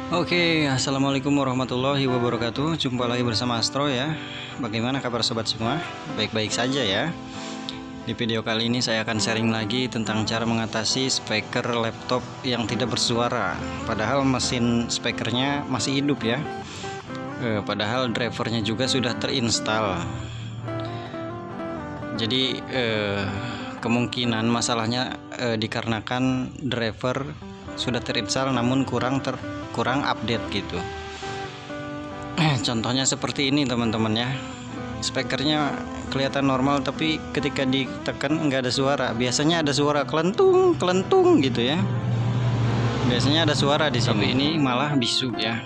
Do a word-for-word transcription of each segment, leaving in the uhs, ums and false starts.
Oke, assalamualaikum warahmatullahi wabarakatuh. Jumpa lagi bersama Astro ya. Bagaimana kabar sobat semua? Baik-baik saja ya. Di video kali ini saya akan sharing lagi tentang cara mengatasi speaker laptop yang tidak bersuara. Padahal mesin speakernya masih hidup ya. Eh, padahal drivernya juga sudah terinstall. Jadi eh, kemungkinan masalahnya eh, dikarenakan driver sudah terinstall namun kurang ter kurang update gitu. Contohnya seperti ini teman-teman ya, speakernya kelihatan normal tapi ketika ditekan nggak ada suara. Biasanya ada suara kelentung kelentung gitu ya, biasanya ada suara di sini. Tapi ini malah bisu ya.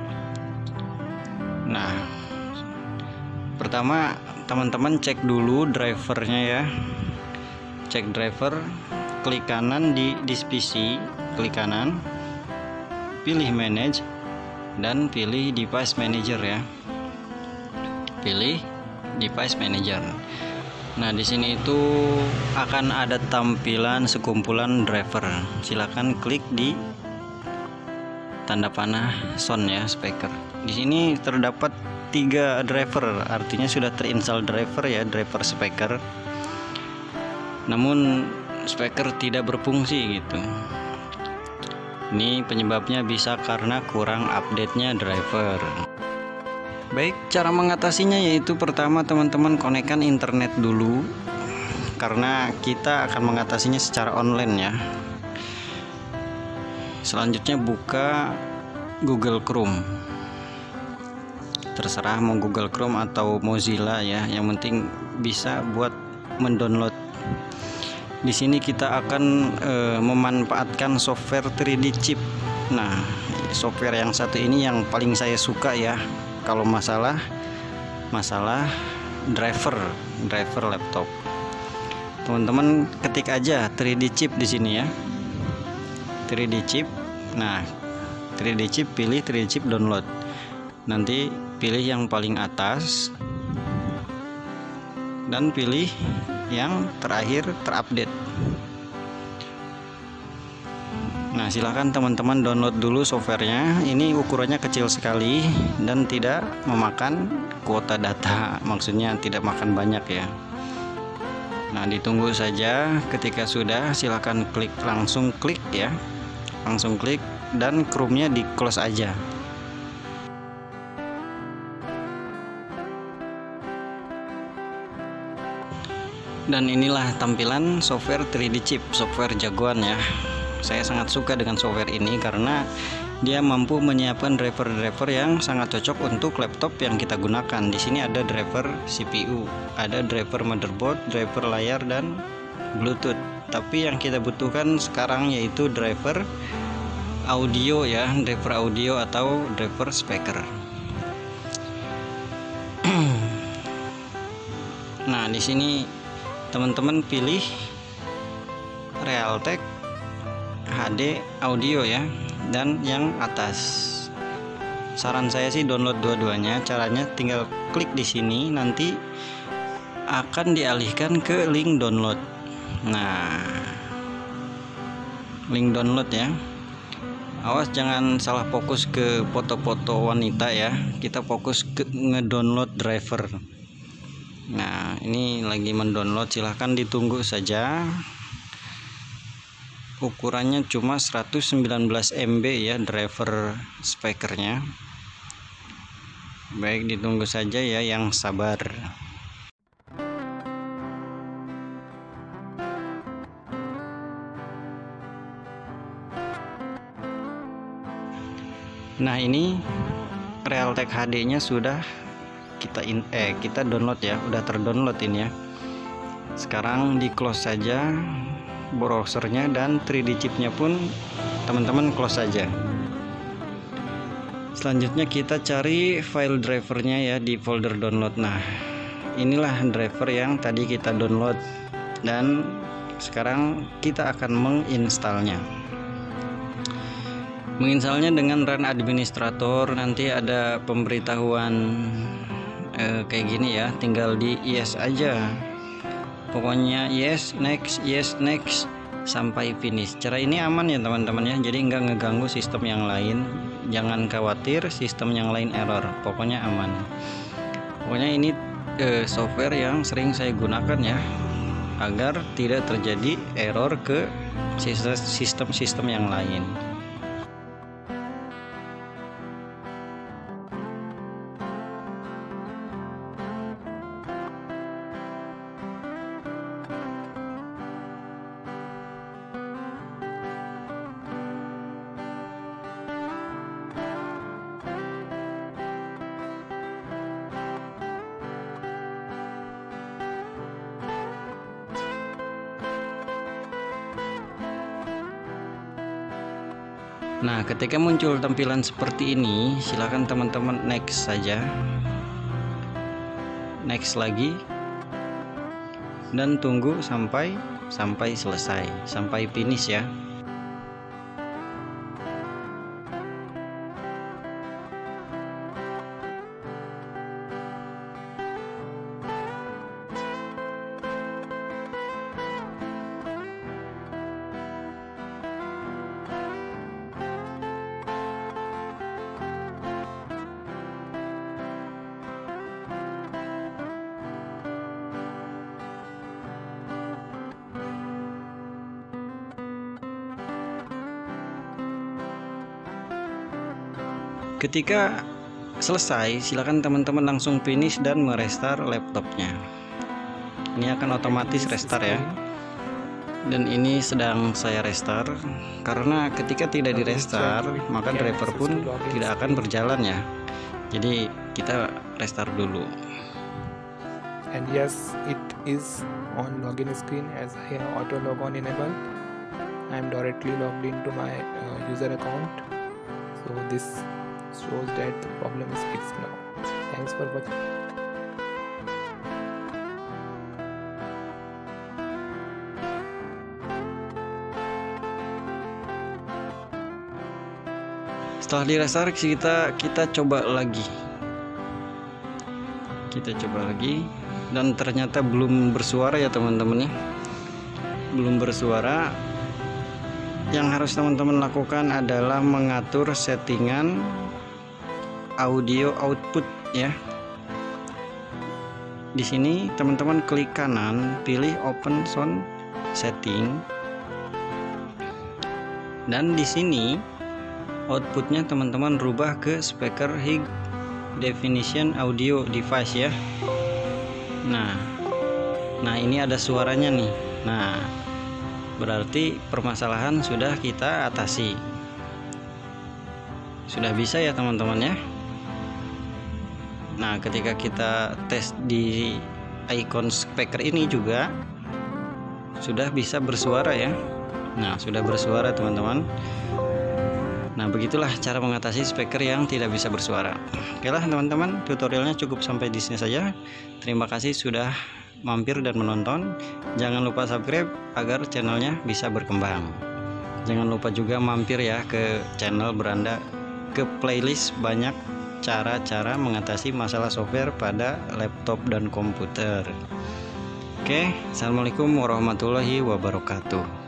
Nah, pertama teman-teman cek dulu drivernya ya, cek driver, klik kanan di disk P C, klik kanan, pilih manage dan pilih device manager ya. Pilih device manager. Nah, di sini itu akan ada tampilan sekumpulan driver. Silakan klik di tanda panah sound ya, speaker. Di sini terdapat tiga driver, artinya sudah terinstall driver ya, driver speaker. Namun speaker tidak berfungsi gitu. Ini penyebabnya bisa karena kurang update-nya driver. Baik, cara mengatasinya yaitu pertama teman-teman konekkan internet dulu, karena kita akan mengatasinya secara online ya. Selanjutnya buka Google Chrome. Terserah mau Google Chrome atau Mozilla ya, yang penting bisa buat mendownload. Di sini kita akan e, memanfaatkan software tiga D chip. Nah, software yang satu ini yang paling saya suka ya. Kalau masalah masalah driver, driver laptop. Teman-teman ketik aja tiga D chip di sini ya. tiga D chip. Nah, tiga D chip, pilih tiga D chip download. Nanti pilih yang paling atas dan pilih yang terakhir terupdate. Nah, silahkan teman-teman download dulu softwarenya. Ini ukurannya kecil sekali dan tidak memakan kuota data, maksudnya tidak makan banyak ya. Nah, ditunggu saja. Ketika sudah, silahkan klik, langsung klik ya, langsung klik dan Chrome-nya di close aja. Dan inilah tampilan software tiga D chip, software jagoan ya. Saya sangat suka dengan software ini karena dia mampu menyiapkan driver-driver yang sangat cocok untuk laptop yang kita gunakan. Di sini ada driver C P U, ada driver motherboard, driver layar dan Bluetooth. Tapi yang kita butuhkan sekarang yaitu driver audio ya, driver audio atau driver speaker. Nah, di sini teman-teman pilih Realtek H D audio ya, dan yang atas. Saran saya sih download dua-duanya. Caranya tinggal klik di sini, nanti akan dialihkan ke link download. Nah, link download ya. Awas jangan salah fokus ke foto-foto wanita ya. Kita fokus ke ngedownload driver. Nah, ini lagi mendownload, silahkan ditunggu saja. Ukurannya cuma seratus sembilan belas M B ya driver speakernya. Baik, ditunggu saja ya, yang sabar. Nah, ini Realtek H D-nya sudah kita in eh kita download ya, udah terdownload ini ya. Sekarang di close saja browsernya dan tiga D chipnya pun teman-teman close saja. Selanjutnya kita cari file drivernya ya di folder download. Nah, inilah driver yang tadi kita download dan sekarang kita akan menginstalnya. Menginstalnya dengan run administrator, nanti ada pemberitahuan eh, kayak gini ya, tinggal di yes aja, pokoknya yes, next, yes, next sampai finish. Cara ini aman ya teman-teman ya, jadi nggak ngeganggu sistem yang lain. jangan khawatir sistem yang lain error, pokoknya aman. Pokoknya ini eh, software yang sering saya gunakan ya, agar tidak terjadi error ke sistem-sistem yang lain. Nah, ketika muncul tampilan seperti ini, silakan teman-teman next saja, next lagi, dan tunggu sampai sampai selesai, sampai finish ya. Ketika selesai, silakan teman-teman langsung finish dan merestart laptopnya. Ini akan otomatis restart ya. Dan ini sedang saya restart, karena ketika tidak di restart maka driver pun tidak akan berjalan ya. Jadi kita restart dulu. And yes, it is on login screen as I have auto logon enabled. I am directly logged into my uh, user account. So this shows that the problem is fixed now. Thanks for watching. Setelah di restart kita kita coba lagi. Kita coba lagi dan ternyata belum bersuara ya teman-teman ya. Belum bersuara. Yang harus teman-teman lakukan adalah mengatur settingan audio output ya. Di sini teman-teman klik kanan, pilih open sound setting. Dan di sini outputnya teman-teman rubah ke speaker high definition audio device ya. Nah, nah ini ada suaranya nih. Nah, berarti permasalahan sudah kita atasi. Sudah bisa ya teman-teman ya. Nah, ketika kita tes di icon speaker ini juga sudah bisa bersuara ya. Nah, sudah bersuara teman-teman. Nah, begitulah cara mengatasi speaker yang tidak bisa bersuara. Oke lah teman-teman, tutorialnya cukup sampai di sini saja. Terima kasih sudah mampir dan menonton. Jangan lupa subscribe agar channelnya bisa berkembang. Jangan lupa juga mampir ya ke channel Beranda, ke playlist banyak cara-cara mengatasi masalah software pada laptop dan komputer. Oke, assalamualaikum warahmatullahi wabarakatuh.